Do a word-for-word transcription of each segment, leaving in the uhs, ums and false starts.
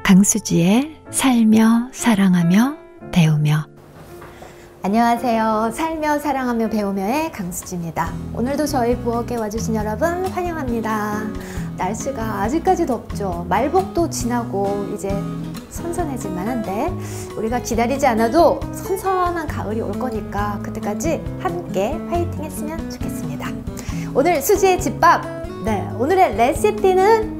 강수지의 살며 사랑하며 배우며. 안녕하세요. 살며 사랑하며 배우며의 강수지입니다. 오늘도 저희 부엌에 와주신 여러분 환영합니다. 날씨가 아직까지 덥죠. 말복도 지나고 이제 선선해질 만한데 우리가 기다리지 않아도 선선한 가을이 올 거니까 그때까지 함께 파이팅 했으면 좋겠습니다. 오늘 수지의 집밥, 네, 오늘의 레시피는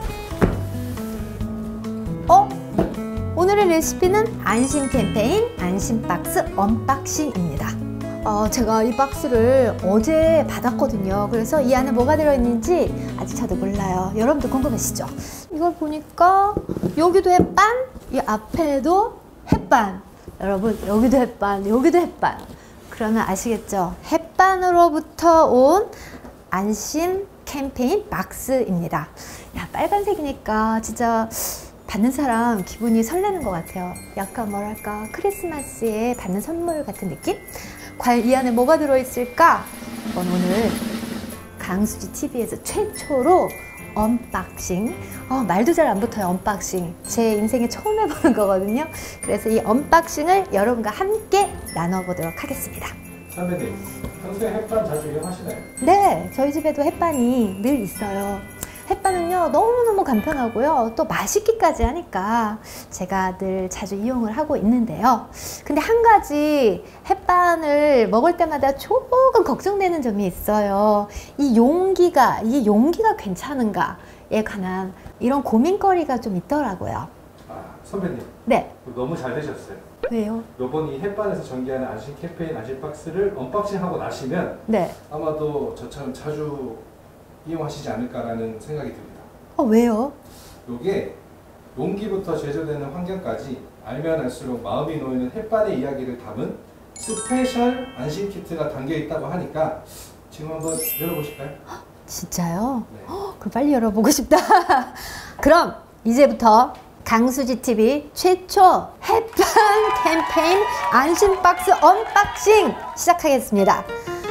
어? 오늘의 레시피는 안심 캠페인 안심박스 언박싱입니다. 어, 제가 이 박스를 어제 받았거든요. 그래서 이 안에 뭐가 들어있는지 아직 저도 몰라요. 여러분도 궁금하시죠? 이걸 보니까 여기도 햇반, 이 앞에도 햇반. 여러분, 여기도 햇반, 여기도 햇반. 그러면 아시겠죠? 햇반으로부터 온 안심 캠페인 박스입니다. 야, 빨간색이니까 진짜 받는 사람 기분이 설레는 것 같아요. 약간 뭐랄까 크리스마스에 받는 선물 같은 느낌? 과연 이 안에 뭐가 들어있을까? 오늘 강수지 티비에서 최초로 언박싱, 어, 말도 잘 안 붙어요. 언박싱 제 인생에 처음 해보는 거거든요. 그래서 이 언박싱을 여러분과 함께 나눠보도록 하겠습니다. 선배님, 평소에 햇반 자주 이용하시나요? 네, 저희 집에도 햇반이 늘 있어요. 햇반은요 너무너무 간편하고요 또 맛있기까지 하니까 제가 늘 자주 이용을 하고 있는데요. 근데 한 가지 햇반을 먹을 때마다 조금 걱정되는 점이 있어요. 이 용기가 이 용기가 괜찮은가에 관한 이런 고민거리가 좀 있더라고요. 아, 선배님. 네. 너무 잘 되셨어요. 왜요? 요번 이 햇반에서 전개하는 안심 캠페인 안심 박스를 언박싱하고 나시면 네. 아마도 저처럼 자주 이용하시지 않을까라는 생각이 듭니다. 어, 왜요? 요게 용기부터 제조되는 환경까지 알면 알수록 마음이 놓이는 햇반의 이야기를 담은 스페셜 안심 키트가 담겨 있다고 하니까 지금 한번 열어보실까요? 진짜요? 네. 어, 그 빨리 열어보고 싶다. 그럼 이제부터 강수지 티비 최초 햇반 캠페인 안심 박스 언박싱 시작하겠습니다.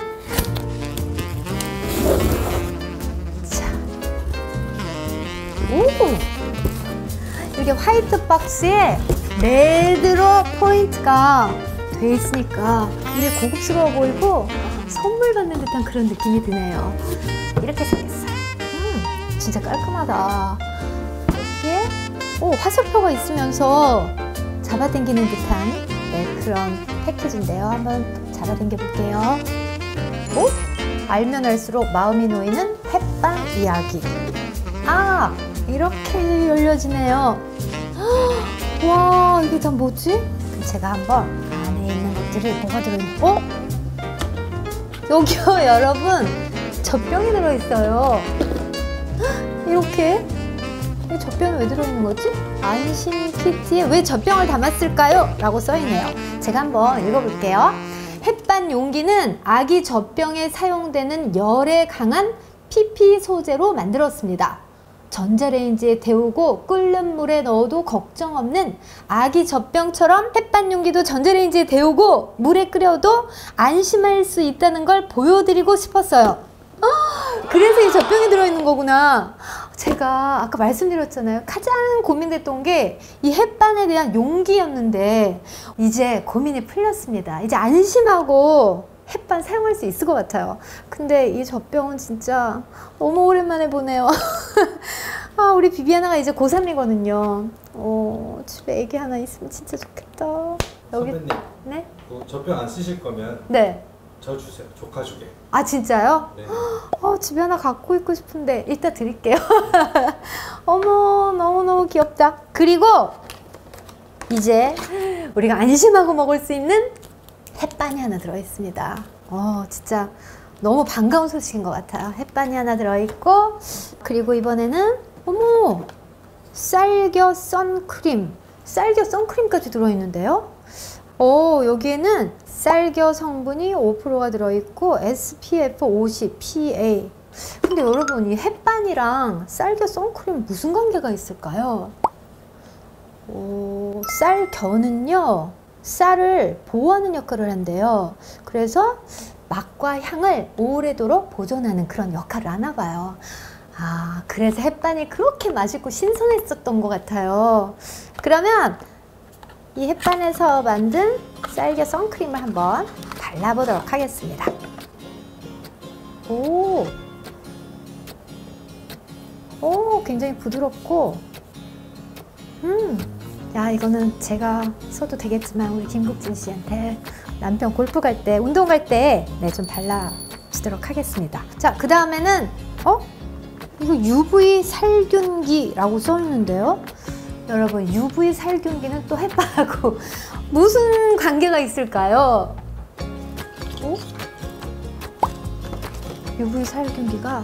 오! 이렇게 화이트 박스에 레드로 포인트가 돼 있으니까 되게 고급스러워 보이고 선물 받는 듯한 그런 느낌이 드네요. 이렇게 생겼어요. 음, 진짜 깔끔하다. 여기에 오, 화살표가 있으면서 잡아당기는 듯한 네, 그런 패키지인데요. 한번 잡아당겨 볼게요. 오? 알면 알수록 마음이 놓이는 햇반 이야기. 아! 이렇게 열려지네요. 와, 이게 다 뭐지? 그럼 제가 한번 안에 있는 것들이 뭐가 들어있는, 어? 여기요, 여러분. 젖병이 들어있어요. 이렇게. 이 젖병이 왜 들어있는 거지? 안심 키트에 왜 젖병을 담았을까요? 라고 써있네요. 제가 한번 읽어볼게요. 햇반 용기는 아기 젖병에 사용되는 열에 강한 피피 소재로 만들었습니다. 전자레인지에 데우고 끓는 물에 넣어도 걱정 없는 아기 젖병처럼 햇반 용기도 전자레인지에 데우고 물에 끓여도 안심할 수 있다는 걸 보여드리고 싶었어요. 아, 그래서 이 젖병이 들어있는 거구나. 제가 아까 말씀드렸잖아요. 가장 고민됐던 게 이 햇반에 대한 용기였는데 이제 고민이 풀렸습니다. 이제 안심하고 햇반 사용할 수 있을 것 같아요. 근데 이 젖병은 진짜 너무 오랜만에 보네요. 아, 우리 비비아나가 이제 고삼이거든요. 어, 집에 애기 하나 있으면 진짜 좋겠다. 여기... 선배님, 네? 어, 젖병 안 쓰실 거면 네. 저 주세요. 조카 주게. 아, 진짜요? 네. 어, 집에 하나 갖고 있고 싶은데 이따 드릴게요. 어머, 너무너무 귀엽다. 그리고 이제 우리가 안심하고 먹을 수 있는 햇반이 하나 들어있습니다. 어, 진짜 너무 반가운 소식인 것 같아요. 햇반이 하나 들어있고, 그리고 이번에는 어머, 쌀겨 선크림, 쌀겨 선크림까지 들어있는데요. 어, 여기에는 쌀겨 성분이 오 퍼센트가 들어있고 에스피에프 오십, 피에이. 근데 여러분, 이 햇반이랑 쌀겨 선크림 무슨 관계가 있을까요? 오, 쌀겨는요 쌀을 보호하는 역할을 한대요. 그래서 맛과 향을 오래도록 보존하는 그런 역할을 하나 봐요. 아, 그래서 햇반이 그렇게 맛있고 신선했었던 것 같아요. 그러면 이 햇반에서 만든 쌀겨 선크림을 한번 발라보도록 하겠습니다. 오, 오, 굉장히 부드럽고, 음, 야, 이거는 제가 써도 되겠지만 우리 김국진 씨한테 남편 골프 갈 때, 운동 갈 때 네, 좀 발라주도록 하겠습니다. 자, 그 다음에는 어? 이거 유브이 살균기라고 써 있는데요. 여러분, 유브이 살균기는 또 햇반하고 무슨 관계가 있을까요? 어? 유브이 살균기가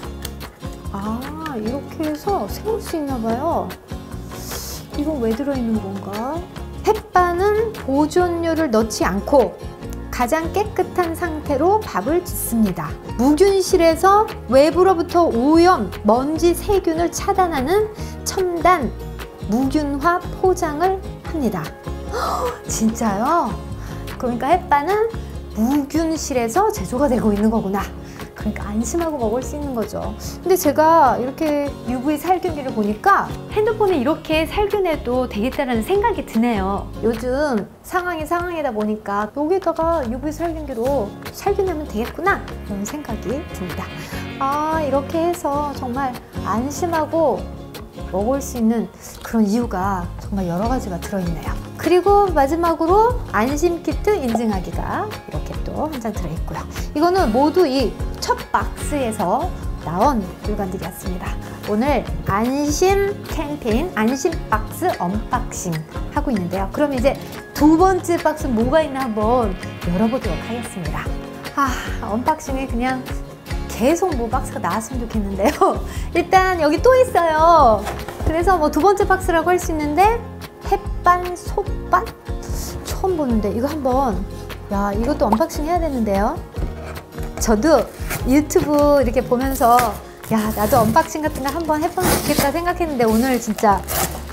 아, 이렇게 해서 세울 수 있나 봐요. 이건 왜 들어있는 건가? 햇반은 보존료를 넣지 않고 가장 깨끗한 상태로 밥을 짓습니다. 무균실에서 외부로부터 오염, 먼지, 세균을 차단하는 첨단 무균화 포장을 합니다. 허, 진짜요? 그러니까 햇반은 무균실에서 제조가 되고 있는 거구나. 그러니까 안심하고 먹을 수 있는 거죠. 근데 제가 이렇게 유브이 살균기를 보니까 핸드폰에 이렇게 살균해도 되겠다는 생각이 드네요. 요즘 상황이 상황이다 보니까 여기다가 유브이 살균기로 살균하면 되겠구나 이런 생각이 듭니다. 아, 이렇게 해서 정말 안심하고 먹을 수 있는 그런 이유가 정말 여러 가지가 들어있네요. 그리고 마지막으로 안심키트 인증하기가 이렇게 또 한 장 들어있고요. 이거는 모두 이 첫 박스에서 나온 물건들이었습니다. 오늘 안심 캠페인 안심 박스 언박싱 하고 있는데요. 그럼 이제 두 번째 박스 뭐가 있나 한번 열어보도록 하겠습니다. 아, 언박싱이 그냥 계속 뭐 박스가 나왔으면 좋겠는데요. 일단 여기 또 있어요. 그래서 뭐 두 번째 박스라고 할 수 있는데 햇반 솥반? 처음 보는데 이거 한번, 야, 이것도 언박싱 해야 되는데요. 저도 유튜브 이렇게 보면서 야, 나도 언박싱 같은 거 한번 해보면 좋겠다 생각했는데 오늘 진짜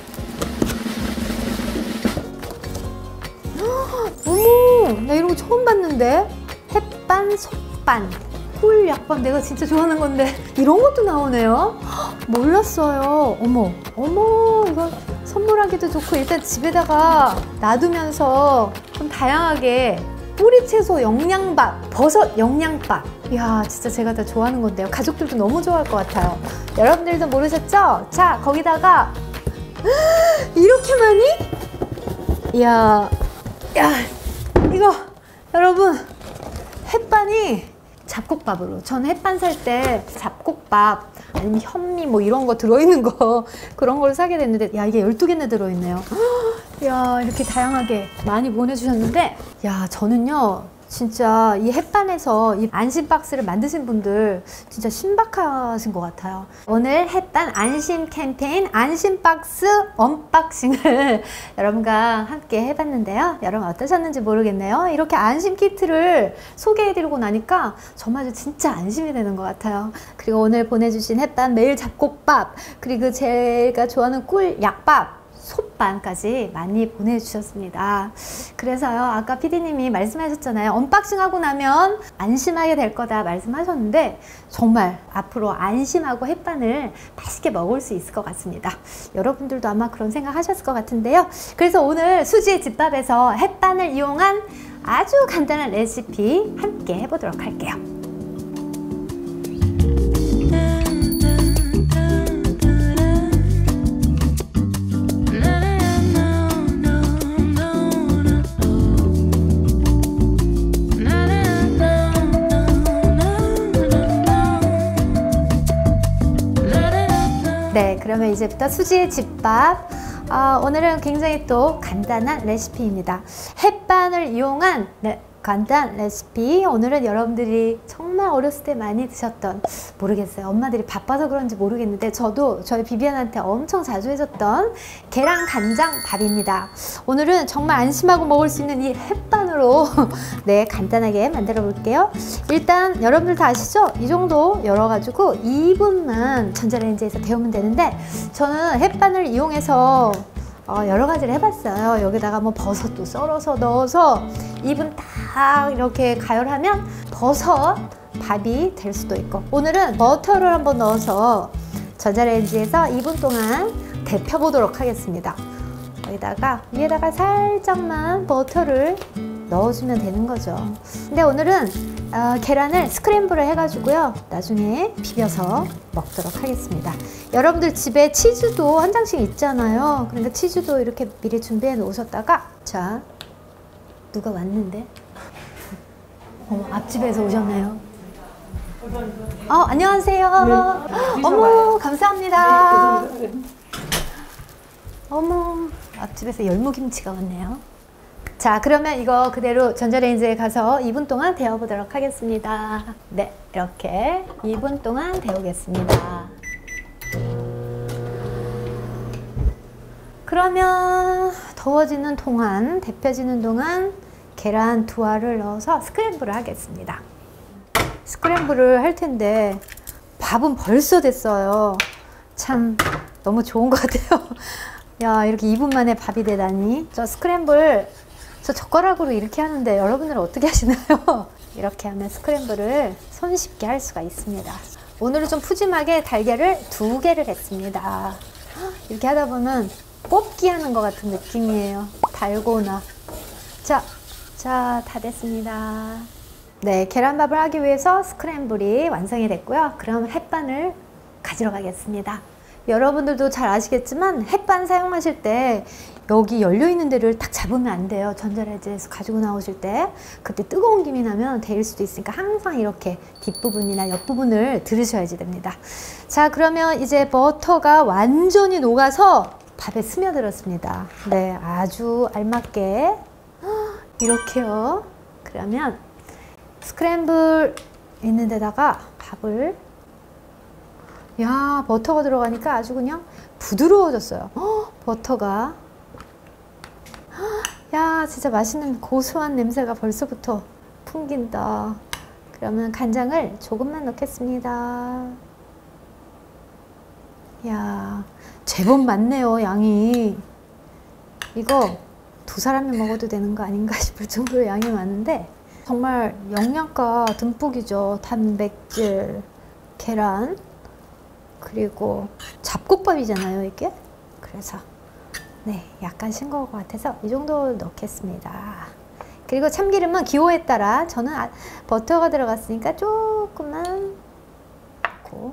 어머, 나 이런 거 처음 봤는데. 햇반 솥반 꿀 약밥 내가 진짜 좋아하는 건데 이런 것도 나오네요. 몰랐어요. 어머 어머, 이거 선물하기도 좋고 일단 집에다가 놔두면서 좀 다양하게 뿌리채소 영양밥, 버섯 영양밥. 이야, 진짜 제가 다 좋아하는 건데요. 가족들도 너무 좋아할 것 같아요. 여러분들도 모르셨죠? 자, 거기다가 이렇게 많이? 이야, 야, 이거 여러분 햇반이 잡곡밥으로, 저는 햇반 살 때 잡곡밥 아니면 현미 뭐 이런 거 들어있는 거 그런 걸 사게 됐는데, 야, 이게 열두 개나 들어있네요. 야, 이렇게 다양하게 많이 보내주셨는데, 야, 저는요 진짜 이 햇반에서 이 안심 박스를 만드신 분들 진짜 신박하신 것 같아요. 오늘 햇반 안심 캠페인 안심 박스 언박싱을 여러분과 함께 해봤는데요. 여러분 어떠셨는지 모르겠네요. 이렇게 안심 키트를 소개해드리고 나니까 정말 진짜 안심이 되는 것 같아요. 그리고 오늘 보내주신 햇반 매일 잡곡밥, 그리고 제가 좋아하는 꿀 약밥, 솥반까지 많이 보내주셨습니다. 그래서요, 아까 피디님이 말씀하셨잖아요. 언박싱하고 나면 안심하게 될 거다 말씀하셨는데 정말 앞으로 안심하고 햇반을 맛있게 먹을 수 있을 것 같습니다. 여러분들도 아마 그런 생각 하셨을 것 같은데요. 그래서 오늘 수지의 집밥에서 햇반을 이용한 아주 간단한 레시피 함께 해보도록 할게요. 네, 그러면 이제부터 수지의 집밥. 아, 오늘은 굉장히 또 간단한 레시피입니다. 햇반을 이용한 네, 간단 레시피. 오늘은 여러분들이 정말 어렸을 때 많이 드셨던, 모르겠어요, 엄마들이 바빠서 그런지 모르겠는데 저도 저희 비비안한테 엄청 자주 해줬던 계란 간장 밥입니다. 오늘은 정말 안심하고 먹을 수 있는 이 햇반으로 네, 간단하게 만들어 볼게요. 일단 여러분들 다 아시죠? 이 정도 열어가지고 이 분만 전자레인지에서 데우면 되는데, 저는 햇반을 이용해서 어, 여러 가지를 해봤어요. 여기다가 뭐 버섯도 썰어서 넣어서 이 분 딱 이렇게 가열하면 버섯 밥이 될 수도 있고, 오늘은 버터를 한번 넣어서 전자레인지에서 이 분 동안 데펴보도록 하겠습니다. 여기다가 위에다가 살짝만 버터를 넣어주면 되는 거죠. 근데 오늘은 어, 계란을 스크램블을 해가지고요, 나중에 비벼서 먹도록 하겠습니다. 여러분들 집에 치즈도 한 장씩 있잖아요. 그러니까 치즈도 이렇게 미리 준비해 놓으셨다가, 자, 누가 왔는데? 어머, 앞집에서 오셨네요. 어, 안녕하세요. 네, 어머, 감사합니다. 어머, 앞집에서 열무김치가 왔네요. 자, 그러면 이거 그대로 전자레인지에 가서 이 분 동안 데워보도록 하겠습니다. 네, 이렇게 이 분 동안 데우겠습니다. 그러면 더워지는 동안, 데펴지는 동안 계란 두 알을 넣어서 스크램블을 하겠습니다. 스크램블을 할 텐데 밥은 벌써 됐어요. 참 너무 좋은 것 같아요. 야, 이렇게 이 분 만에 밥이 되다니. 저 스크램블 저 젓가락으로 이렇게 하는데 여러분들은 어떻게 하시나요? 이렇게 하면 스크램블을 손쉽게 할 수가 있습니다. 오늘은 좀 푸짐하게 달걀을 두 개를 했습니다. 이렇게 하다 보면 뽑기 하는 것 같은 느낌이에요. 달고나. 자, 자, 다 됐습니다. 네, 계란밥을 하기 위해서 스크램블이 완성이 됐고요. 그럼 햇반을 가지러 가겠습니다. 여러분들도 잘 아시겠지만 햇반 사용하실 때 여기 열려있는 데를 딱 잡으면 안 돼요. 전자레인지에서 가지고 나오실 때 그때 뜨거운 김이 나면 데일 수도 있으니까 항상 이렇게 뒷부분이나 옆부분을 들으셔야지 됩니다. 자, 그러면 이제 버터가 완전히 녹아서 밥에 스며들었습니다. 네, 아주 알맞게 이렇게요. 그러면 스크램블 있는 데다가 밥을, 야, 버터가 들어가니까 아주 그냥 부드러워졌어요. 어, 버터가. 야, 진짜 맛있는 고소한 냄새가 벌써부터 풍긴다. 그러면 간장을 조금만 넣겠습니다. 야, 제법 많네요, 양이. 이거 두 사람이 먹어도 되는 거 아닌가 싶을 정도로 양이 많은데 정말 영양가 듬뿍이죠. 단백질, 계란, 그리고 잡곡밥이잖아요, 이게. 그래서 네, 약간 싱거울 것 같아서 이 정도 넣겠습니다. 그리고 참기름은 기호에 따라, 저는 아, 버터가 들어갔으니까 조금만 넣고.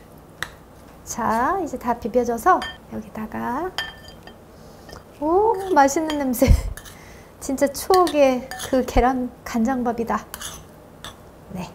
자, 이제 다 비벼져서 여기다가, 오, 맛있는 냄새. 진짜 추억의 그 계란 간장밥이다. 네.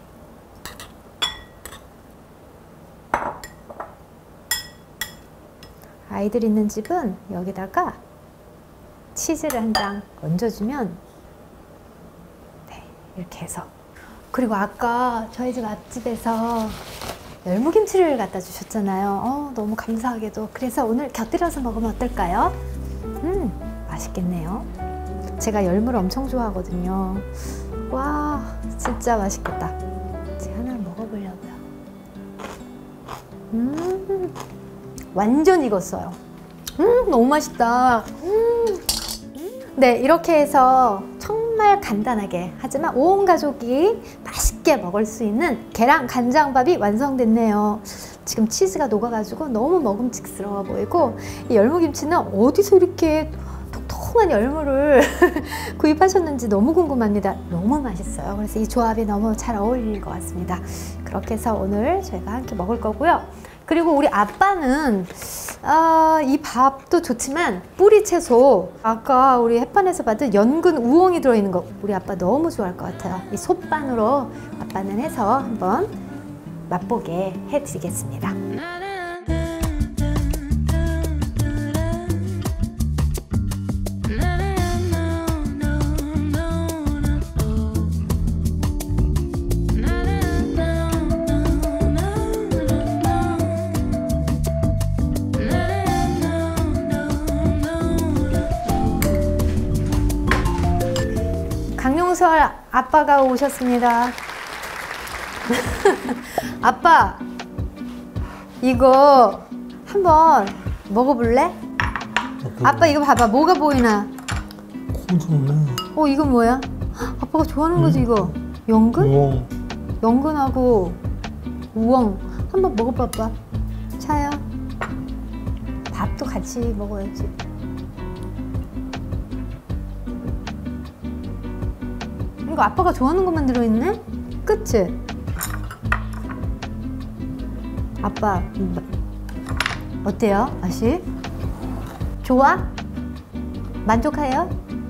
아이들 있는 집은 여기다가 치즈를 한 장 얹어주면, 네, 이렇게 해서. 그리고 아까 저희 집 앞집에서 열무김치를 갖다 주셨잖아요. 어, 너무 감사하게도. 그래서 오늘 곁들여서 먹으면 어떨까요? 음, 맛있겠네요. 제가 열무를 엄청 좋아하거든요. 와, 진짜 맛있겠다. 제가 하나 먹어보려고요. 음, 완전 익었어요. 음, 너무 맛있다. 음. 네, 이렇게 해서 정말 간단하게, 하지만 온 가족이 맛있게 먹을 수 있는 계란 간장밥이 완성됐네요. 지금 치즈가 녹아가지고 너무 먹음직스러워 보이고, 이 열무김치는 어디서 이렇게 통통한 열무를 구입하셨는지 너무 궁금합니다. 너무 맛있어요. 그래서 이 조합이 너무 잘 어울릴 것 같습니다. 그렇게 해서 오늘 저희가 함께 먹을 거고요. 그리고 우리 아빠는 아, 이 밥도 좋지만 뿌리 채소, 아까 우리 햇반에서 받은 연근 우엉이 들어있는 거 우리 아빠 너무 좋아할 것 같아요. 이 솥반으로 아빠는 해서 한번 맛보게 해드리겠습니다. 강용설 아빠가 오셨습니다. 아빠, 이거 한번 먹어볼래? 잠깐만. 아빠 이거 봐봐. 뭐가 보이나? 고소네. 어, 이건 뭐야? 아빠가 좋아하는 거지, 음. 이거. 연근? 우엉. 연근하고 우엉 한번 먹어봐봐. 차야. 밥도 같이 먹어야지. 이거 아빠가 좋아하는 것만 들어있네? 그치? 아빠 어때요? 맛이? 좋아? 만족해요?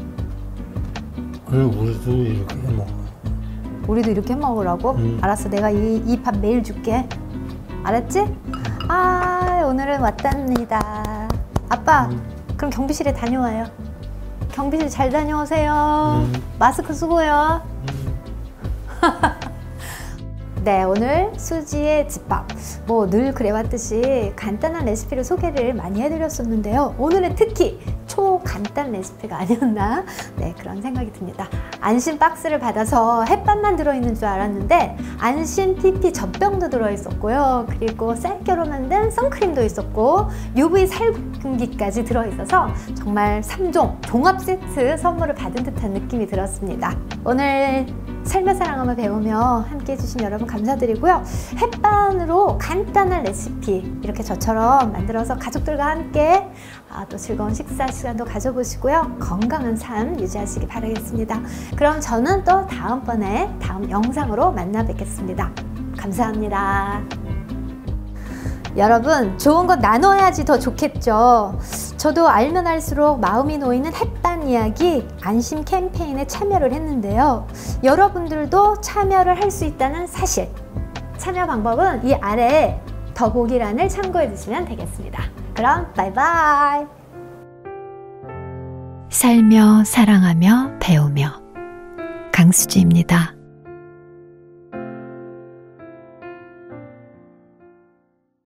그래, 우리도 이렇게 해 먹어. 우리도 이렇게 해 먹으라고? 음. 알았어, 내가 이 이 밥 매일 줄게. 알았지? 아, 오늘은 왔답니다. 아빠, 음. 그럼 경비실에 다녀와요. 경비실 잘 다녀오세요. 음. 마스크 쓰고요. 음. 네, 오늘 수지의 집밥. 뭐 늘 그래왔듯이 간단한 레시피를 소개를 많이 해드렸었는데요. 오늘은 특히 초간단 레시피가 아니었나? 네, 그런 생각이 듭니다. 안심 박스를 받아서 햇반만 들어있는 줄 알았는데 안심 피피 젖병도 들어있었고요. 그리고 쌀겨로 만든 선크림도 있었고 유브이 살균기까지 들어있어서 정말 삼 종 종합 세트 선물을 받은 듯한 느낌이 들었습니다. 오늘 살며 사랑하며 배우며 함께 해주신 여러분 감사드리고요. 햇반으로 간단한 레시피 이렇게 저처럼 만들어서 가족들과 함께 아, 또 즐거운 식사 시간도 가져보시고요. 건강한 삶 유지하시기 바라겠습니다. 그럼 저는 또 다음번에 다음 영상으로 만나 뵙겠습니다. 감사합니다. 여러분, 좋은 거 나눠야지 더 좋겠죠. 저도 알면 알수록 마음이 놓이는 햇반 이야기 안심 캠페인에 참여를 했는데요. 여러분들도 참여를 할 수 있다는 사실, 참여 방법은 이 아래 더보기란을 참고해 주시면 되겠습니다. 그럼 바이바이. 살며 사랑하며 배우며 강수지입니다.